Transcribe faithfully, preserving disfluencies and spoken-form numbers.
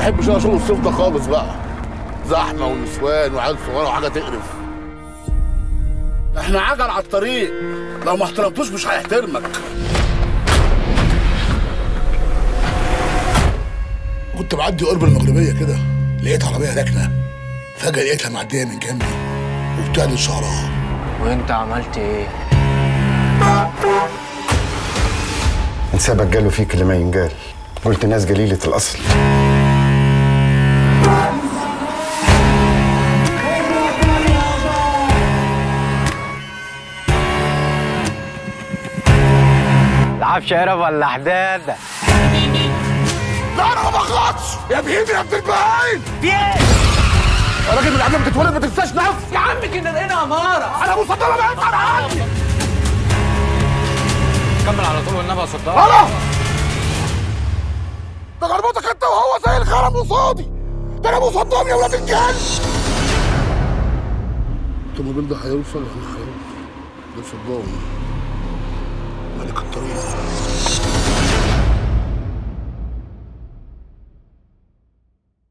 بحبش انا شغل الصيف ده خالص بقى، زحمه ونسوان وعيال صغيره وحاجه تقرف. احنا عجل على الطريق، لو ما احترمتوش مش هيحترمك. كنت بعدي قرب المغربيه كده، لقيت عربيه راكنه، فجاه لقيتها معديه من جنبي وبتعدل شعرها. وانت عملت ايه؟ انسابك جاله فيك اللي ما ينجال، قلت ناس جليله الاصل. لعب شقرب ولا حداده؟ لا انا ما بغلطش يا بهيمي يا ابن البهايم. في ايه؟ يا راجل من قبل ما تتولد ما تنساش نفسك. يا عم كنا لقينا اماره. انا ابو صداره ما ينفع عني. كمل على طول والنبي يا صداره. انا ده غربتك انت وهو زي الخرم قصادي. ده انا ابو صدام يا ولاد الكلب. الطوموبيل ده هيوصل ولا مش هيوصل؟ ده صدام ملك الطريق.